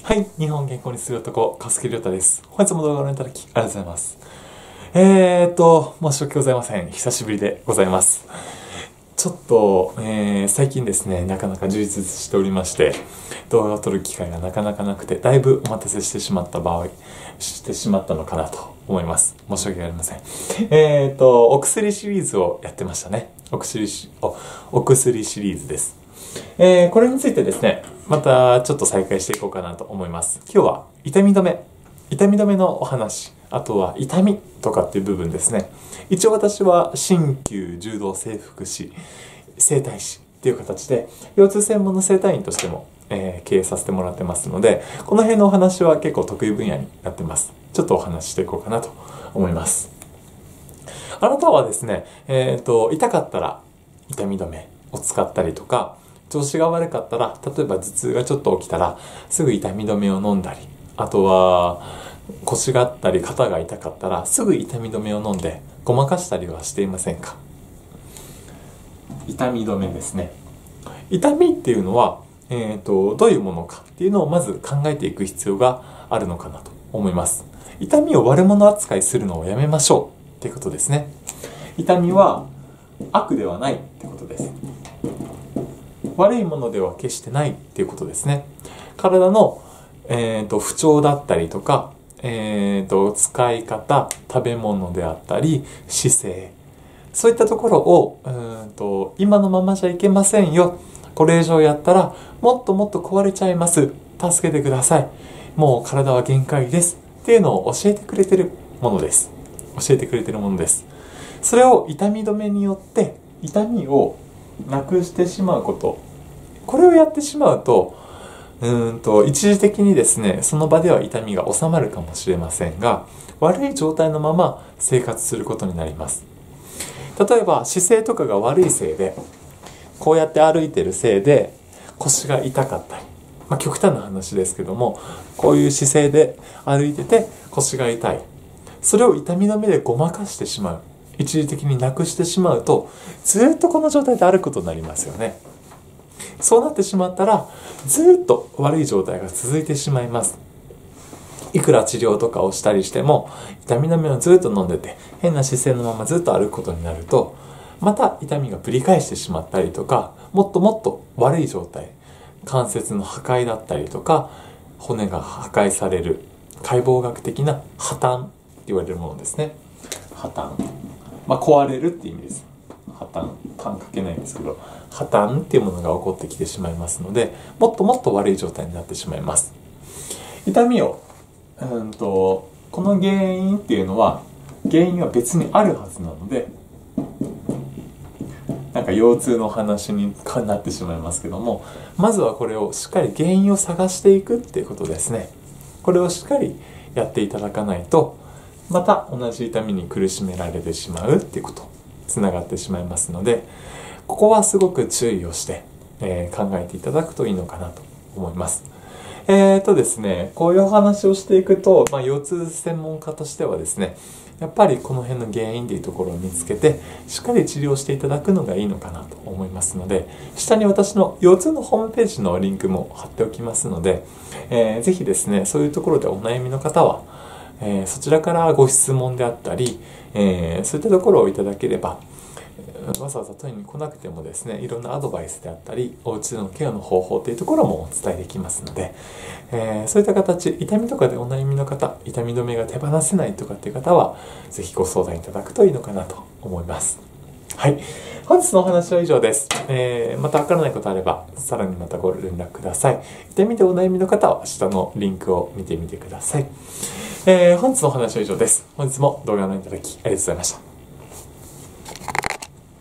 はい、日本健康にする男、かすきりょうたです。本日も動画をご覧いただきありがとうございます。申し訳ございません。久しぶりでございます。ちょっと、最近ですね、なかなか充実しておりまして、動画を撮る機会がなかなかなくて、だいぶお待たせしてしまったのかなと思います。申し訳ありません。お薬シリーズをやってましたね。お薬シリーズです。これについてですね、またちょっと再開していこうかなと思います。今日は痛み止めのお話、あとは痛みとかっていう部分ですね。一応私は鍼灸柔道整復師、整体師っていう形で腰痛専門の整体院としても、経営させてもらってますので、この辺のお話は結構得意分野になってます。ちょっとお話ししていこうかなと思います。あなたはですね、痛かったら痛み止めを使ったりとか、調子が悪かったら、例えば頭痛がちょっと起きたらすぐ痛み止めを飲んだり、あとは腰があったり肩が痛かったらすぐ痛み止めを飲んでごまかしたりはしていませんか？痛み止めですね。痛みっていうのは、どういうものかっていうのをまず考えていく必要があるのかなと思います。痛みを悪者扱いするのをやめましょうっていうことですね。痛みは悪ではないってことです。悪いものでは決してないっていうことですね。体の、不調だったりとか、使い方、食べ物であったり、姿勢、そういったところを今のままじゃいけませんよ。これ以上やったらもっともっと壊れちゃいます。助けてください。もう体は限界です。っていうのを教えてくれてるものです。それを痛み止めによって痛みをなくしてしまうこと。これをやってしまうと、一時的にですね、その場では痛みが収まるかもしれませんが、悪い状態のまま生活することになります。例えば姿勢とかが悪いせいで、こうやって歩いてるせいで腰が痛かったり、極端な話ですけども、こういう姿勢で歩いてて腰が痛い。それを痛み止めでごまかしてしまう。一時的になくしてしまうと、ずっとこの状態で歩くことになりますよね。そうなってしまったら、ずっと悪い状態が続いてしまいます。いくら治療とかをしたりしても、痛み止めをずっと飲んでて、変な姿勢のままずっと歩くことになると、また痛みがぶり返してしまったりとか、もっともっと悪い状態、関節の破壊だったりとか、骨が破壊される、解剖学的な破綻って言われるものですね。破綻。壊れるって意味です。破綻、単書けないんですけど、破綻っていうものが起こってきてしまいますので、もっともっと悪い状態になってしまいます。痛みを、この原因っていうのは、原因は別にあるはずなので、腰痛の話になってしまいますけども、まずはこれをしっかり原因を探していくっていうことですね。これをしっかりやっていただかないと、また同じ痛みに苦しめられてしまうっていうこと、つながってしまいますので、ここはすごく注意をして、考えていただくといいのかなと思います。ですね、こういうお話をしていくと、腰痛専門家としてはですね、やっぱりこの辺の原因というところを見つけて、しっかり治療していただくのがいいのかなと思いますので、下に私の腰痛のホームページのリンクも貼っておきますので、ぜひですね、そういうところでお悩みの方は、そちらからご質問であったり、そういったところをいただければ、わざわざ取りに来なくてもですね、いろんなアドバイスであったり、お家でのケアの方法というところもお伝えできますので、そういった形、痛みとかでお悩みの方、痛み止めが手放せないとかっていう方は、ぜひご相談いただくといいのかなと思います。はい。本日のお話は以上です。またわからないことあれば、さらにまたご連絡ください。痛みでお悩みの方は、下のリンクを見てみてください。本日のお話は以上です。本日も動画をご覧いただきありがとうございました。